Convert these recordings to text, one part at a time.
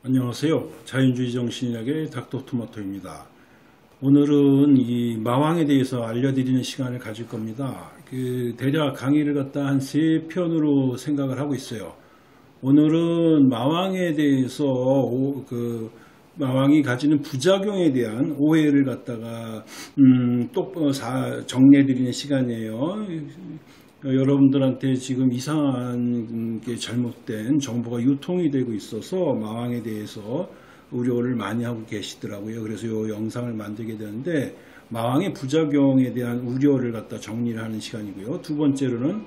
안녕하세요. 자연주의 정신의학의 닥터토마토입니다. 오늘은 이 마왕에 대해서 알려드리는 시간을 가질 겁니다. 대략 강의를 갖다 한 3편으로 생각을 하고 있어요. 오늘은 마왕에 대해서 마왕이 가지는 부작용에 대한 오해를 갖다가 정리해드리는 시간이에요. 여러분들한테 지금 이상한 게 잘못된 정보가 유통이 되고 있어서 마왕에 대해서 우려를 많이 하고 계시더라고요. 그래서 이 영상을 만들게 되는데 마왕의 부작용에 대한 우려를 갖다 정리를 하는 시간이고요. 두 번째로는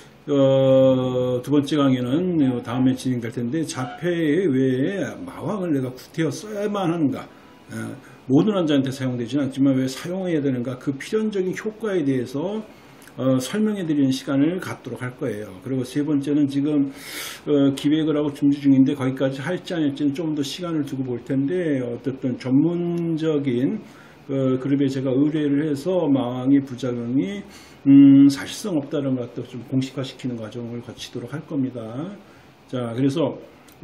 두 번째 강의는 다음에 진행될 텐데 자폐에 왜 마왕을 내가 구태여 써야만 하는가, 모든 환자한테 사용되지는 않지만 왜 사용해야 되는가, 그 필연적인 효과에 대해서 설명해 드리는 시간을 갖도록 할 거예요. 그리고 세 번째는 지금 기획을 하고 준비 중인데 거기까지 할지 안 할지는 좀 더 시간을 두고 볼 텐데, 어쨌든 전문적인 그룹에 제가 의뢰를 해서 마왕의 부작용이 사실상 없다는 것도 좀 공식화시키는 과정을 거치도록 할 겁니다. 자, 그래서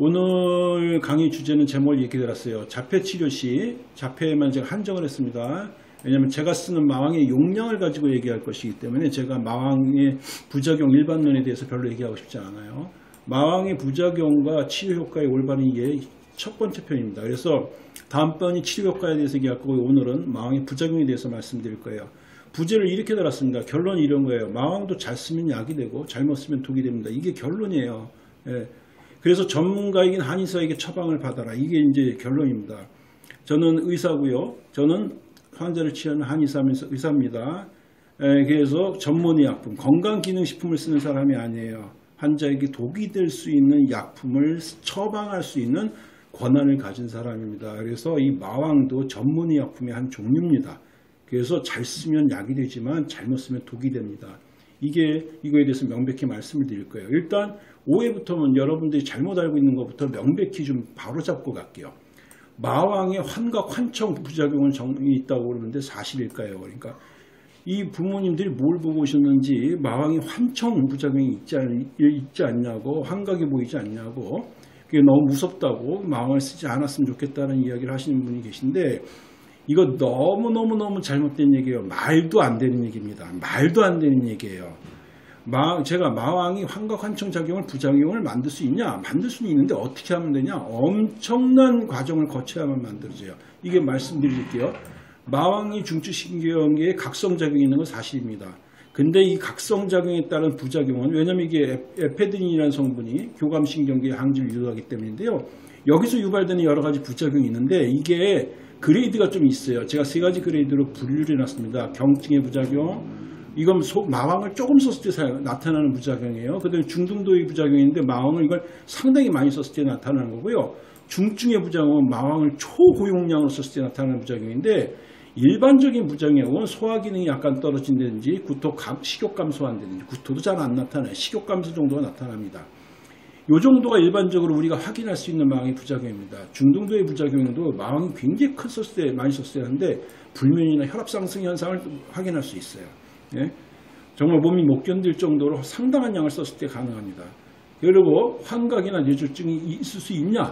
오늘 강의 주제는 제목을 얘기 드렸어요. 자폐 치료 시 자폐에만 제가 한정을 했습니다. 왜냐하면 제가 쓰는 마왕의 용량을 가지고 얘기할 것이기 때문에 제가 마왕의 부작용 일반론에 대해서 별로 얘기하고 싶지 않아요. 마왕의 부작용과 치료 효과의 올바른 이해 첫 번째 편입니다. 그래서 다음번이 치료 효과에 대해서 얘기할 거고, 오늘은 마왕의 부작용에 대해서 말씀드릴 거예요. 부제를 이렇게 달았습니다. 결론이 이런 거예요. 마왕도 잘 쓰면 약이 되고 잘못 쓰면 독이 됩니다. 이게 결론이에요. 예. 그래서 전문가이긴 한의사에게 처방을 받아라. 이게 이제 결론입니다. 저는 의사고요. 저는 환자를 치료하는 의사입니다. 그래서 전문의약품, 건강기능식품을 쓰는 사람이 아니에요. 환자에게 독이 될 수 있는 약품을 처방할 수 있는 권한을 가진 사람입니다. 그래서 이 마왕도 전문의약품의 한 종류입니다. 그래서 잘 쓰면 약이 되지만 잘못 쓰면 독이 됩니다. 이거에 대해서 명백히 말씀을 드릴 거예요. 일단 오해부터는 여러분들이 잘못 알고 있는 것부터 명백히 좀 바로 잡고 갈게요. 마왕의 환각, 환청 부작용은 있다고 그러는데 사실일까요? 그러니까 이 부모님들이 뭘 보고 오셨는지 마왕의 환청 부작용이 있지 않냐고, 환각이 보이지 않냐고, 그게 너무 무섭다고 마왕을 쓰지 않았으면 좋겠다는 이야기를 하시는 분이 계신데, 이거 너무너무 잘못된 얘기예요. 말도 안 되는 얘기입니다. 말도 안 되는 얘기예요. 제가 마왕이 환각, 환청 작용을, 부작용을 만들 수 있냐? 만들 수는 있는데 어떻게 하면 되냐? 엄청난 과정을 거쳐야만 만들어져요. 이게 말씀드릴게요. 마왕이 중추신경계에 각성작용이 있는 건 사실입니다. 근데 이 각성작용에 따른 부작용은, 왜냐면 이게 에페드린이라는 성분이 교감신경계의 항지를 유도하기 때문인데요. 여기서 유발되는 여러 가지 부작용이 있는데 이게 그레이드가 좀 있어요. 제가 3가지 그레이드로 분류를 해놨습니다. 경증의 부작용, 이건 마왕을 조금 썼을 때 나타나는 부작용이에요. 그다음에 중등도의 부작용인데 마왕을 이걸 상당히 많이 썼을 때 나타나는 거고요. 중증의 부작용은 마왕을 초고용량으로 썼을 때 나타나는 부작용인데, 일반적인 부작용은 소화 기능이 약간 떨어진다든지 식욕 감소한다든지, 구토도 잘 안 나타나요. 식욕 감소 정도가 나타납니다. 이 정도가 일반적으로 우리가 확인할 수 있는 마왕의 부작용입니다. 중등도의 부작용도 마왕이 굉장히 많이 썼을 때 하는데 불면이나 혈압 상승 현상을 확인할 수 있어요. 예? 정말 몸이 못 견딜 정도로 상당한 양을 썼을 때 가능합니다. 그리고 환각이나 뇌졸중이 있을 수 있냐?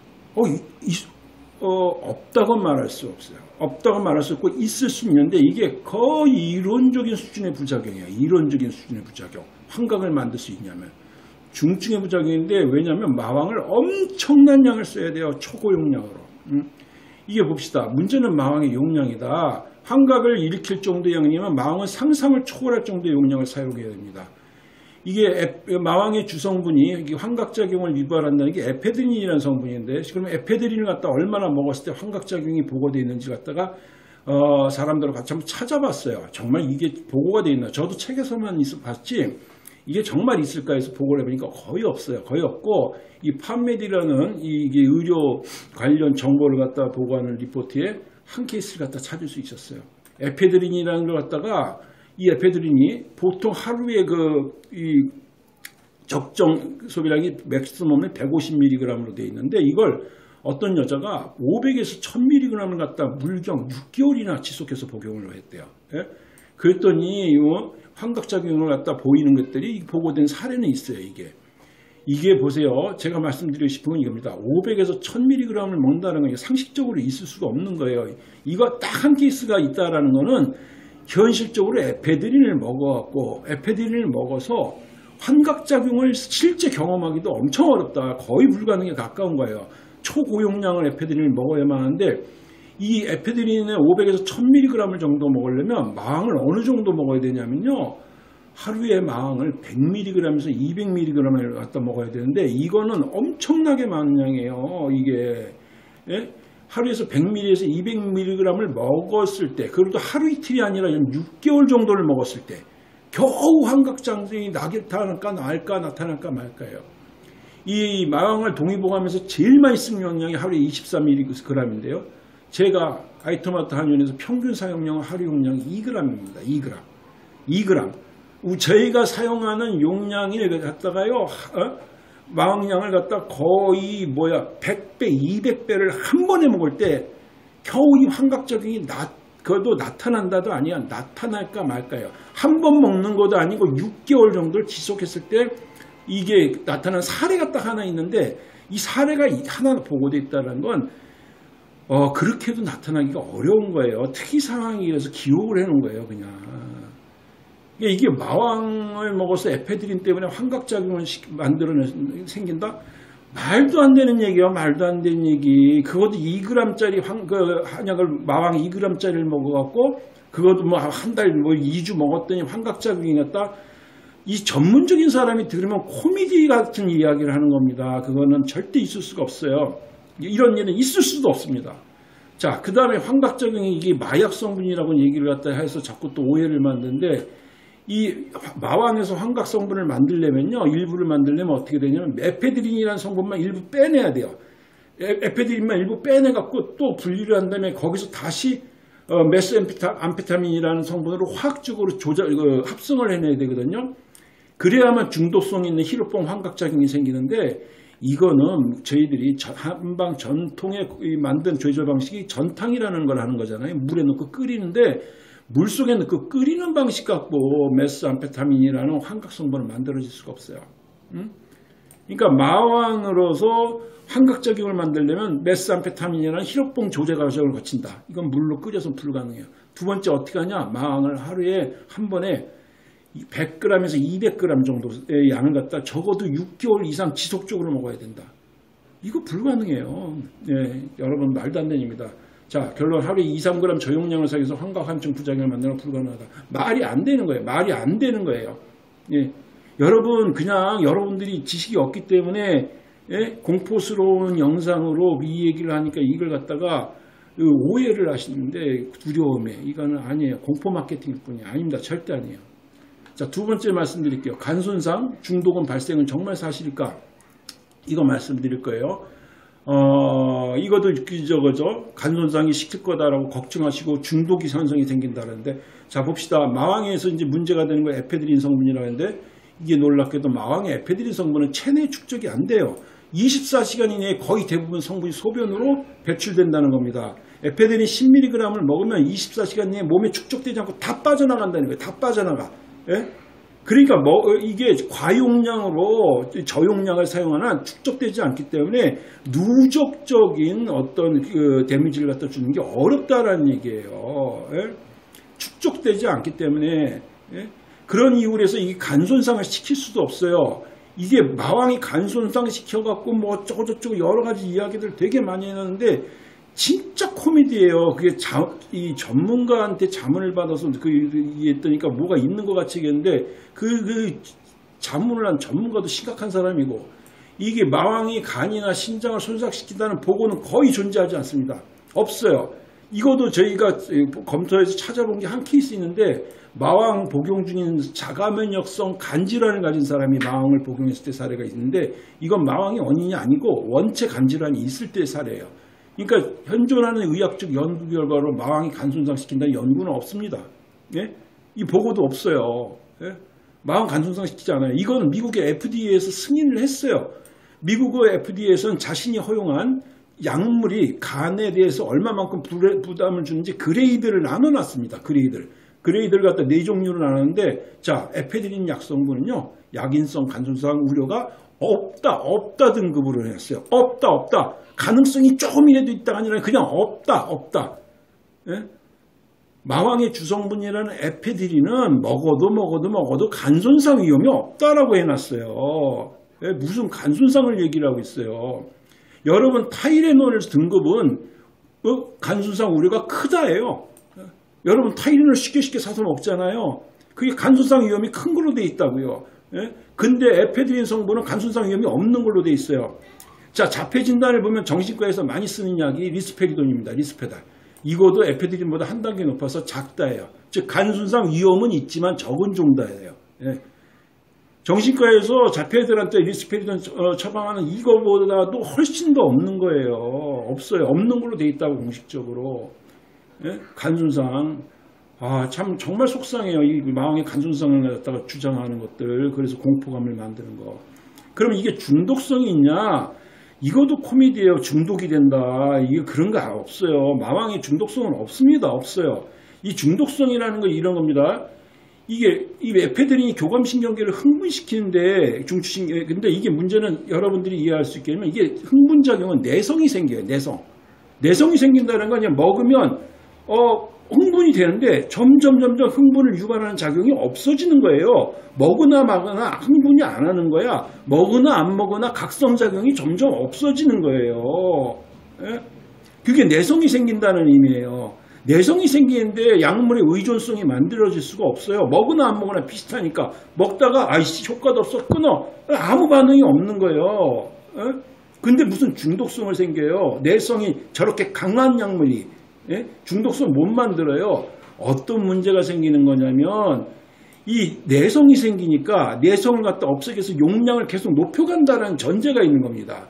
없다고 말할 수 없어요. 없다고 말할 수 없고 있을 수 있는데 이게 거의 이론적인 수준의 부작용이에요. 이론적인 수준의 부작용. 환각을 만들 수 있냐면 중증의 부작용인데, 왜냐하면 마왕을 엄청난 양을 써야 돼요. 초고용량으로. 이게 봅시다. 문제는 마왕의 용량이다. 환각을 일으킬 정도의 양이면 마왕은 상상을 초월할 정도의 용량을 사용해야 됩니다. 이게 마왕의 주성분이 환각작용을 유발한다는 게 에페드린이라는 성분인데, 그러면 에페드린을 갖다 얼마나 먹었을 때 환각작용이 보고되어 있는지 갖다가 사람들을 같이 한번 찾아봤어요. 정말 이게 보고가 되어 있나? 저도 책에서만 봤지 이게 정말 있을까 해서 보고를 해보니까 거의 없어요. 거의 없고, 이 판메디라는 이게 의료 관련 정보를 갖다 보고하는 리포트에 한 케이스를 갖다 찾을 수 있었어요. 에페드린이라는 걸 갖다가, 이 에페드린이 보통 하루에 이 적정 소비량이 맥시멈은 150mg으로 되어 있는데, 이걸 어떤 여자가 500에서 1000mg을 갖다 물경 6개월이나 지속해서 복용을 했대요. 예? 그랬더니 환각작용을 갖다 보이는 것들이 보고된 사례는 있어요. 이게 이게 보세요. 제가 말씀드리고 싶은 건 이겁니다. 500에서 1000mg을 먹는다는 건 상식적으로 있을 수가 없는 거예요. 이거 딱 한 케이스가 있다라는 거는 현실적으로 에페드린을 먹어갖고 에페드린을 먹어서 환각작용을 실제 경험하기도 엄청 어렵다. 거의 불가능에 가까운 거예요. 초고용량을 에페드린을 먹어야만 하는데 이 에페드린의 500에서 1000mg 정도 먹으려면 마항을 어느 정도 먹어야 되냐면요. 하루에 마항을 100mg에서 200mg을 갖다 먹어야 되는데 이거는 엄청나게 많은 양이에요. 이게 예? 하루에서 100mg에서 200mg을 먹었을 때 그래도 하루 이틀이 아니라 6개월 정도를 먹었을 때 겨우 환각장애이 나타날까 나타날까 말까요. 이 마왕을 동의보감에서 제일 많이 쓰는 용량이 하루에 24mg인데요. 제가 아이토마토 한의원에서 평균 사용량은 하루 용량이 2g입니다. 2g. 저희가 사용하는 용량이 갖다가요. 마왕량을 갖다 거의 100배, 200배를 한 번에 먹을 때 겨우 이 환각작용이 그것도 나타난다도 아니야. 나타날까 말까요. 한 번 먹는 것도 아니고 6개월 정도를 지속했을 때 이게 나타난 사례가 딱 하나 있는데 이 사례가 하나 보고되어 있다는 건 그렇게도 나타나기가 어려운 거예요. 특이 상황이라서 기록을 해놓은 거예요. 그냥. 이게 마왕을 먹어서 에페드린 때문에 환각작용을 생긴다? 말도 안 되는 얘기야. 말도 안 되는 얘기. 그것도 2g짜리 한약을 마왕 2g짜리를 먹어갖고 그것도 한 달 2주 먹었더니 환각작용이 났다. 이 전문적인 사람이 들으면 코미디 같은 이야기를 하는 겁니다. 그거는 절대 있을 수가 없어요. 이런 일은 있을 수도 없습니다. 자, 그 다음에 환각작용이 이게 마약 성분이라고 얘기를 갖다 해서 자꾸 또 오해를 만드는데 이 마왕에서 환각 성분을 만들려면요. 일부를 만들려면 어떻게 되냐면 에페드린이라는 성분만 일부 빼내야 돼요. 에페드린만 일부 빼내갖고 또 분리를 한 다음에 거기서 다시 메스암페타민이라는 성분으로 화학적으로 합성을 해내야 되거든요. 그래야만 중독성 있는 히로뽕 환각작용이 생기는데 이거는 저희들이 한방 전통에 만든 조절 방식이 전탕이라는 걸 하는 거잖아요. 물에 넣고 끓이는데 물속에 넣고 끓이는 방식 갖고 메스암페타민이라는 환각 성분을 만들어질 수가 없어요. 그러니까 마왕으로서 환각작용을 만들려면 메스암페타민이라는 히로뽕 조제 과정을 거친다. 이건 물로 끓여서 불가능해요. 두 번째 어떻게 하냐. 마왕을 하루에 한 번에 100g에서 200g 정도의 양을 갖다 적어도 6개월 이상 지속적으로 먹어야 된다. 이거 불가능해요. 네, 여러분 말도 안 되는 얘기입니다. 자, 결론 하루에 2, 3g 저용량을 사용해서 환각한증 부작용을 만드는 건 불가능하다. 말이 안 되는 거예요. 말이 안 되는 거예요. 예. 여러분 그냥 여러분들이 지식이 없기 때문에 공포스러운 영상으로 이 얘기를 하니까 이걸 갖다가 오해를 하시는데 두려움에 이거는 아니에요. 공포 마케팅일 뿐이 아닙니다. 절대 아니에요. 자, 두 번째 말씀드릴게요. 간손상 중독은 발생은 정말 사실일까? 이거 말씀드릴 거예요. 이것도 간손상이 시킬 거다라고 걱정하시고 중독이 산성이 생긴다는데 자 봅시다. 마왕에서 이제 문제가 되는 건 에페드린 성분이라는데 이게 놀랍게도 마왕의 에페드린 성분은 체내 축적이 안 돼요. 24시간 이내에 거의 대부분 성분이 소변으로 배출된다는 겁니다. 에페드린 10mg을 먹으면 24시간 내에 몸에 축적되지 않고 다 빠져나간다는 거예요. 다 빠져나가. 예? 그러니까 이게 과용량으로 저용량을 사용하나 축적되지 않기 때문에 누적적인 어떤 데미지를 갖다 주는 게 어렵다라는 얘기예요. 예? 축적되지 않기 때문에 예? 그런 이유로 해서 이 간손상을 시킬 수도 없어요. 이게 마왕이 간손상 시켜갖고 뭐 어쩌고저쩌고 여러 가지 이야기들 되게 많이 했는데 진짜 코미디예요. 그게 이 전문가한테 자문을 받아서 했더니까 뭐가 있는 것 같이 얘기했는데 그 자문을 한 전문가도 심각한 사람이고 이게 마왕이 간이나 신장을 손상시킨다는 보고는 거의 존재하지 않습니다. 없어요. 이것도 저희가 검토해서 찾아본 게 한 케이스 있는데 마왕 복용 중인 자가면역성 간질환을 가진 사람이 마왕을 복용했을 때 사례가 있는데 이건 마왕이 원인이 아니고 원체 간질환이 있을 때 사례예요. 그러니까 현존하는 의학적 연구 결과로 마왕이 간손상시킨다는 연구는 없습니다. 예? 이 보고도 없어요. 예? 마왕 간손상시키지 않아요. 이거는 미국의 FDA에서 승인을 했어요. 미국의 FDA에서는 자신이 허용한 약물이 간에 대해서 얼마만큼 부담을 주는지 그레이드를 나눠놨습니다. 그레이드를 갖다 4종류로 나눴는데 자 에페드린 약성분은요 약인성 간손상 우려가 없다 등급으로 했어요. 없다. 가능성이 조금이라도 있다가 아니라 그냥 없다. 예? 마왕의 주성분이라는 에페드린은 먹어도 간손상 위험이 없다라고 해놨어요. 예? 무슨 간손상을 얘기를 하고 있어요. 여러분 타이레놀 등급은 간손상 우려가 크다예요. 여러분 타이레놀 쉽게 사서 먹잖아요. 그게 간손상 위험이 큰 걸로 돼 있다고요. 예? 근데 에페드린 성분은 간손상 위험이 없는 걸로 돼 있어요. 자, 자폐 진단을 보면 정신과에서 많이 쓰는 약이 리스페리돈입니다. 리스페달. 이것도 에페드린보다 한 단계 높아서 작다예요. 즉 간손상 위험은 있지만 적은 정도예요. 예. 정신과에서 자폐들한테 리스페리돈 처방하는 이거보다도 훨씬 더 없는 거예요. 없어요. 없는 걸로 돼 있다고 공식적으로. 예? 간손상. 참 정말 속상해요. 이 마왕의 간손상을 갖다가 주장하는 것들. 그래서 공포감을 만드는 거. 그럼 이게 중독성이 있냐? 이것도 코미디예요. 중독이 된다. 이게 그런 거 없어요. 마왕의 중독성은 없습니다. 없어요. 이 중독성이라는 건 이런 겁니다. 이게 이 에페드린이 교감신경계를 흥분시키는데 중추신경 근데 이게 문제는 여러분들이 이해할 수 있게 하면 이게 흥분작용은 내성이 생겨요. 내성이 생긴다는 건 그냥 먹으면 흥분이 되는데 점점 흥분을 유발하는 작용이 없어지는 거예요. 먹으나 마거나 흥분이 안 하는 거야. 먹으나 안 먹으나 각성작용이 점점 없어지는 거예요. 예? 그게 내성이 생긴다는 의미예요. 내성이 생기는데 약물의 의존성이 만들어질 수가 없어요. 먹으나 안 먹으나 비슷하니까 먹다가 아이씨 효과도 없어 끊어. 아무 반응이 없는 거예요. 예? 근데 무슨 중독성을 생겨요. 내성이 저렇게 강한 약물이 예? 중독성 못 만들어요. 어떤 문제가 생기는 거냐면 이 내성이 생기니까 내성을 갖다 없애서 용량을 계속 높여간다는 전제가 있는 겁니다.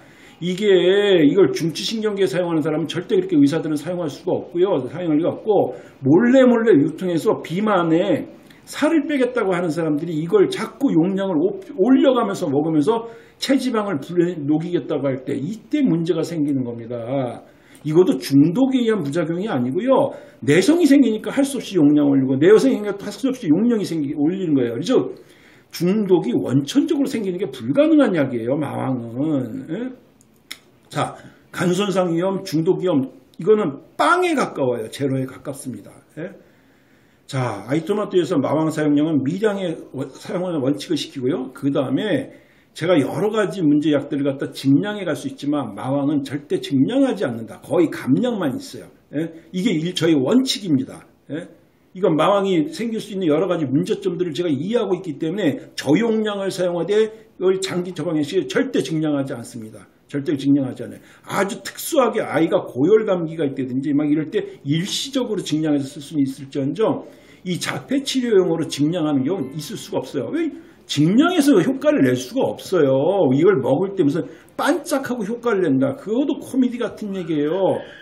이걸 중추신경계에 사용하는 사람은 절대 그렇게 의사들은 사용할 수가 없고요. 사용할 리가 없고 몰래 유통해서 비만에 살을 빼겠다고 하는 사람들이 이걸 자꾸 용량을 올려가면서 먹으면서 체지방을 녹이겠다고 할 때 이때 문제가 생기는 겁니다. 이것도 중독에 의한 부작용이 아니고요. 내성이 생기니까 할 수 없이 용량 올리고 내성이 생기니까 할 수 없이 용량이 올리는 거예요. 그래서 중독이 원천적으로 생기는 게 불가능한 약이에요. 마왕은. 예? 자, 간손상 위험, 중독 위험 이거는 빵에 가까워요. 제로에 가깝습니다. 예? 자, 아이토마토에서 마왕 사용량은 미량의 사용을 원칙을 시키고요. 그 다음에 제가 여러 가지 문제 약들을 갖다 증량해 갈 수 있지만 마왕은 절대 증량하지 않는다. 거의 감량만 있어요. 예? 이게 저희 원칙입니다. 예? 이건 마왕이 생길 수 있는 여러 가지 문제점들을 제가 이해하고 있기 때문에 저용량을 사용하되 장기 처방의 시에 절대 증량하지 않습니다. 절대 증량하지 않아요. 아주 특수하게 아이가 고열 감기가 있다든지 막 이럴 때 일시적으로 증량해서 쓸 수는 있을지언정 이 자폐 치료용으로 증량하는 경우는 있을 수가 없어요. 왜? 증량해서 효과를 낼 수가 없어요. 이걸 먹을 때 무슨 반짝하고 효과를 낸다. 그것도 코미디 같은 얘기예요.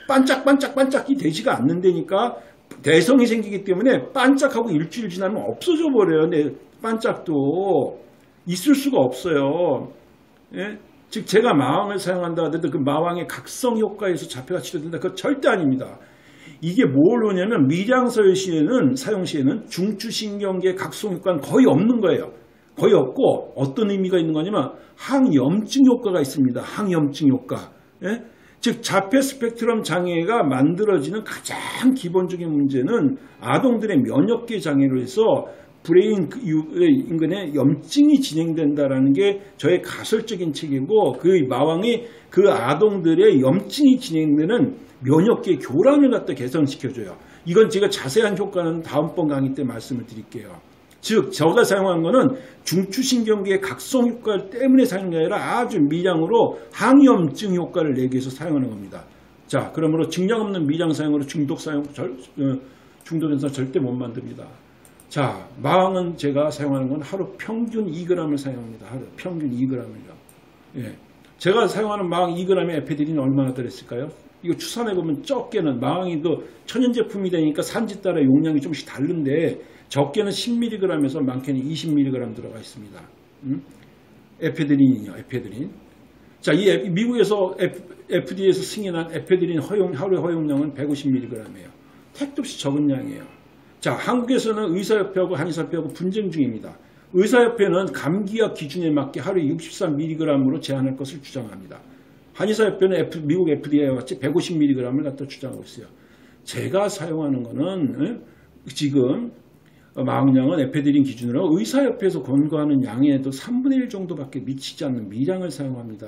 반짝이 되지가 않는다니까. 내성이 생기기 때문에 반짝하고 일주일 지나면 없어져 버려요. 내 반짝도 있을 수가 없어요. 예? 즉 제가 마왕을 사용한다 하더라도 그 마왕의 각성 효과에서 자폐가 치료된다. 그거 절대 아닙니다. 이게 뭘 오냐면 미량서열 시에는 사용 시에는 중추신경계 각성 효과는 거의 없는 거예요. 거의 없고 어떤 의미가 있는 거냐면 항염증 효과가 있습니다. 항염증 효과. 예? 즉 자폐 스펙트럼 장애가 만들어지는 가장 기본적인 문제는 아동들의 면역계 장애로 해서 브레인 인근에 염증이 진행된다라는 게 저의 가설적인 책이고 그 마왕이 그 아동들의 염증이 진행되는 면역계 교란을 갖다 개선시켜줘요. 이건 제가 자세한 효과는 다음번 강의 때 말씀을 드릴게요. 즉 제가 사용한 거는 중추신경계의 각성 효과 때문에 사용이 아니라 아주 미량으로 항염증 효과를 내기 위해서 사용하는 겁니다. 자, 그러므로 증량 없는 미량 사용으로 중독 현상 절대 못 만듭니다. 자, 마왕은 제가 사용하는 건 하루 평균 2g을 사용합니다. 하루 평균 2g을요. 예. 제가 사용하는 마왕 2g의 에페드린이 얼마나 들었을까요? 이거 추산해보면 적게는 마왕이 또 천연 제품이 되니까 산지 따라 용량이 조금씩 다른데 적게는 10mg에서 많게는 20mg 들어가 있습니다. 에페드린이요. 에페드린. 자, 이 미국에서 FDA에서 승인한 에페드린 하루 허용량은 150mg이에요. 택도 없이 적은 양이에요. 자, 한국에서는 의사협회하고 한의사협회하고 분쟁 중입니다. 의사협회는 감기약 기준에 맞게 하루에 63mg으로 제한할 것을 주장합니다. 한의사협회는 미국 FDA와 같이 150mg을 갖다 주장하고 있어요. 제가 사용하는 거는 지금 마왕량은 에페드린 기준으로 의사협회에서 권고하는 양에도 3분의 1 정도밖에 미치지 않는 미량을 사용합니다.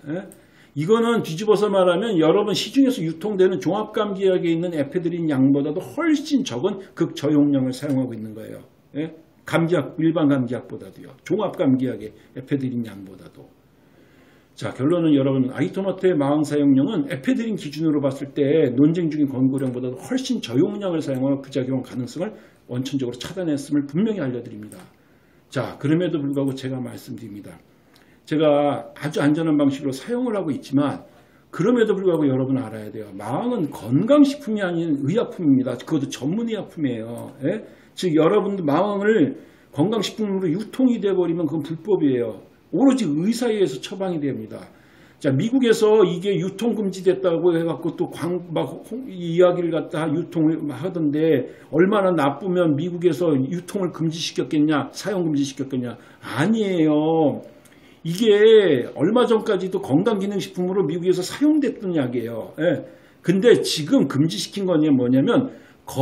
이거는 뒤집어서 말하면 여러분 시중에서 유통되는 종합감기약에 있는 에페드린 양보다도 훨씬 적은 극저용량을 사용하고 있는 거예요. 감기약, 일반 감기약보다도요. 종합감기약의 에페드린 양보다도. 자, 결론은 여러분 아이토마토의 마왕 사용량은 에페드린 기준으로 봤을 때 논쟁 중인 권고량보다도 훨씬 저용량을 사용하며 부작용 가능성을 원천적으로 차단했음을 분명히 알려드립니다. 자, 그럼에도 불구하고 제가 말씀드립니다. 제가 아주 안전한 방식으로 사용을 하고 있지만 그럼에도 불구하고 여러분 알아야 돼요. 마왕은 건강식품이 아닌 의약품입니다. 그것도 전문의약품이에요. 예? 즉 여러분도 마왕을 건강식품으로 유통이 되어버리면 그건 불법이에요. 오로지 의사에 의해서 처방이 됩니다. 자, 미국에서 이게 유통금지됐다고 해갖고 또 이야기를 갖다 유통을 하던데 얼마나 나쁘면 미국에서 유통을 금지시켰겠냐, 사용 금지시켰겠냐. 아니에요. 이게 얼마 전까지도 건강기능식품으로 미국에서 사용됐던 약이에요. 예. 근데 지금 금지시킨 건 뭐냐면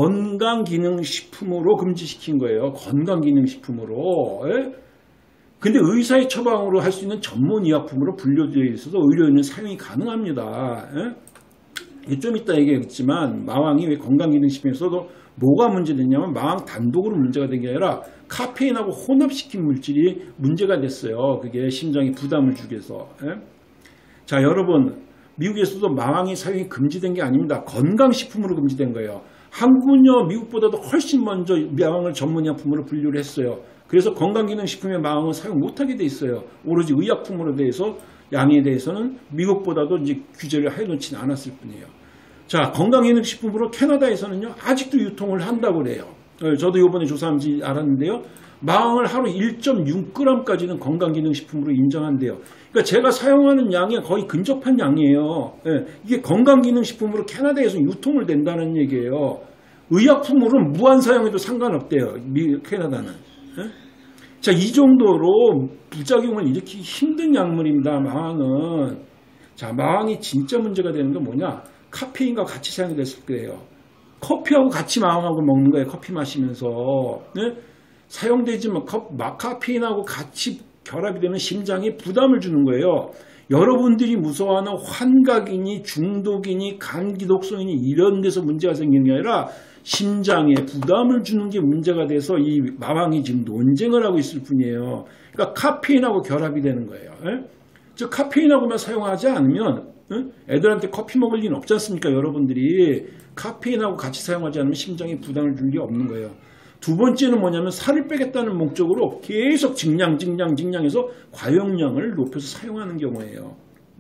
건강기능식품으로 금지시킨 거예요. 건강기능식품으로. 예. 근데 의사의 처방으로 할 수 있는 전문의약품으로 분류되어 있어서 의료인은 사용이 가능합니다. 예? 좀 이따 얘기했지만 마왕이 왜 건강기능식품에서도 뭐가 문제됐냐면 마왕 단독으로 문제가 된 게 아니라 카페인하고 혼합시킨 물질이 문제가 됐어요. 그게 심장에 부담을 주게 해서. 예? 자, 여러분 미국에서도 마왕이 사용이 금지된 게 아닙니다. 건강식품으로 금지된 거예요. 한국은요 미국보다도 훨씬 먼저 마왕을 전문의약품으로 분류를 했어요. 그래서 건강기능식품의 마왕은 사용 못하게 돼 있어요. 오로지 의약품으로 대해서 양에 대해서는 미국보다도 이제 규제를 해놓지는 않았을 뿐이에요. 자, 건강기능식품으로 캐나다에서는요 아직도 유통을 한다고 그래요. 저도 이번에 조사하면서 알았는데요. 마왕을 하루 1.6g까지는 건강기능식품으로 인정한대요. 그러니까 제가 사용하는 양에 거의 근접한 양이에요. 이게 건강기능식품으로 캐나다에서 유통을 된다는 얘기예요. 의약품으로는 무한 사용해도 상관없대요. 캐나다는. 자, 이 정도로 부작용을 일으키기 힘든 약물입니다. 마왕은. 자, 마왕이 진짜 문제가 되는 건 뭐냐? 카페인과 같이 사용이 됐을 거예요. 커피하고 같이 마왕하고 먹는 거예요. 커피 마시면서. 네? 사용되지만 카페인하고 같이 결합이 되면 심장에 부담을 주는 거예요. 여러분들이 무서워하는 환각이니 중독이니 간기독성이니 이런 데서 문제가 생기는 게 아니라 심장에 부담을 주는 게 문제가 돼서 이 마왕이 지금 논쟁을 하고 있을 뿐이에요. 그러니까 카페인하고 결합이 되는 거예요. 즉 카페인하고만 사용하지 않으면 애들한테 커피 먹을 리는 없지 않습니까? 여러분들이 카페인하고 같이 사용하지 않으면 심장에 부담을 줄 게 없는 거예요. 두 번째는 뭐냐면 살을 빼겠다는 목적으로 계속 증량해서 과용량을 높여서 사용하는 경우예요.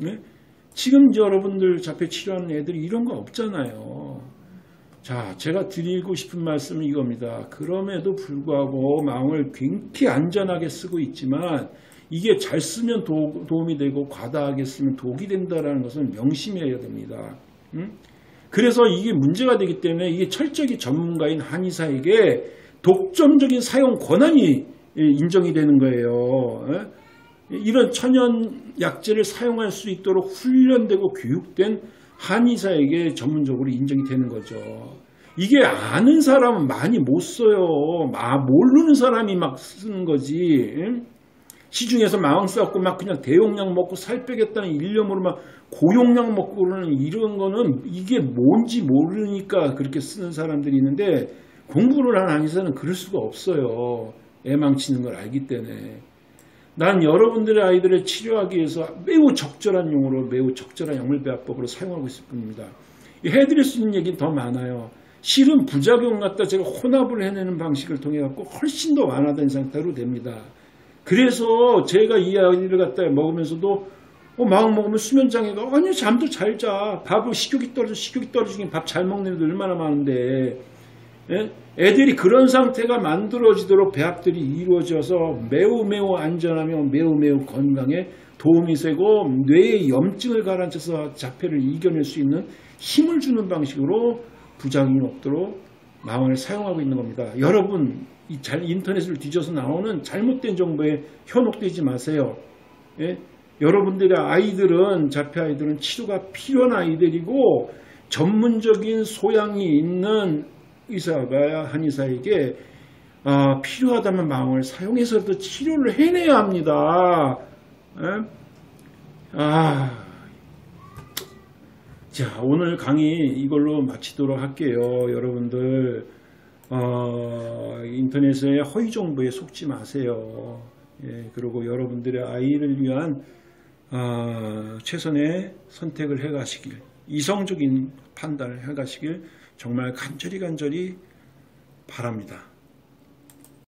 지금 여러분들 자폐 치료하는 애들이 이런 거 없잖아요. 자, 제가 드리고 싶은 말씀은 이겁니다. 그럼에도 불구하고 마왕을 굉장히 안전하게 쓰고 있지만 이게 잘 쓰면 도움이 되고 과다하게 쓰면 독이 된다는 것은 명심해야 됩니다. 그래서 이게 문제가 되기 때문에 이게 철저히 전문가인 한의사에게 독점적인 사용 권한이 인정이 되는 거예요. 이런 천연 약재를 사용할 수 있도록 훈련되고 교육된 한의사에게 전문적으로 인정이 되는 거죠. 이게 아는 사람은 많이 못 써요. 모르는 사람이 막 쓰는 거지. 시중에서 마왕 써갖고 막 그냥 대용량 먹고 살 빼겠다는 일념으로 막 고용량 먹고 그러는 이런 거는 이게 뭔지 모르니까 그렇게 쓰는 사람들이 있는데 공부를 한 한의사는 그럴 수가 없어요. 애 망치는 걸 알기 때문에. 난 여러분들의 아이들을 치료하기 위해서 매우 적절한 용어로 매우 적절한 약물배합법으로 사용하고 있을 뿐입니다. 해드릴 수 있는 얘기는 더 많아요. 실은 부작용 갖다 제가 혼합을 해내는 방식을 통해 갖고 훨씬 더 완화된 상태로 됩니다. 그래서 제가 이 아이를 갖다 먹으면서도 마음 먹으면 수면장애가 아니 잠도 잘 자. 밥을 식욕이 떨어지긴 밥 잘 먹는 애들 얼마나 많은데. 예? 애들이 그런 상태가 만들어지도록 배합들이 이루어져서 매우 안전하며 매우 건강에 도움이 되고 뇌의 염증을 가라앉혀서 자폐를 이겨낼 수 있는 힘을 주는 방식으로 부작용이 없도록 마왕을 사용하고 있는 겁니다. 여러분 인터넷을 뒤져서 나오는 잘못된 정보에 현혹되지 마세요. 예? 여러분들의 아이들은, 자폐 아이들은 치료가 필요한 아이들이고 전문적인 소양이 있는 의사가 한의사에게 필요하다면 마음을 사용해서도 치료를 해내야 합니다. 예? 자, 오늘 강의 이걸로 마치도록 할게요. 여러분들 인터넷의 허위 정보에 속지 마세요. 예, 그리고 여러분들의 아이를 위한 최선의 선택을 해가시길, 이성적인 판단을 해가시길 정말 간절히 바랍니다.